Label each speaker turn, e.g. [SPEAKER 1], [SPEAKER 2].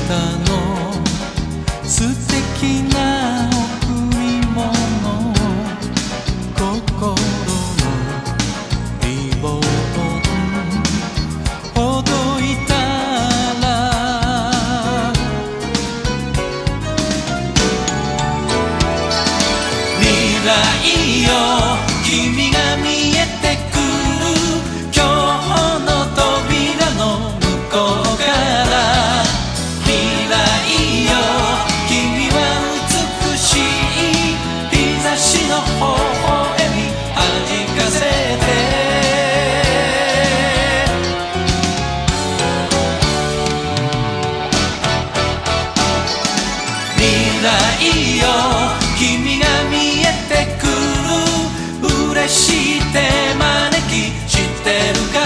[SPEAKER 1] たの素敵な贈り物、心のリボンほどいたら、未来よ君が見えてくる、今日の扉の向こうから。未来よ君は美しい日差しの微笑み弾かせて、未来よ君が見えてくる、嬉しい手招きしてるか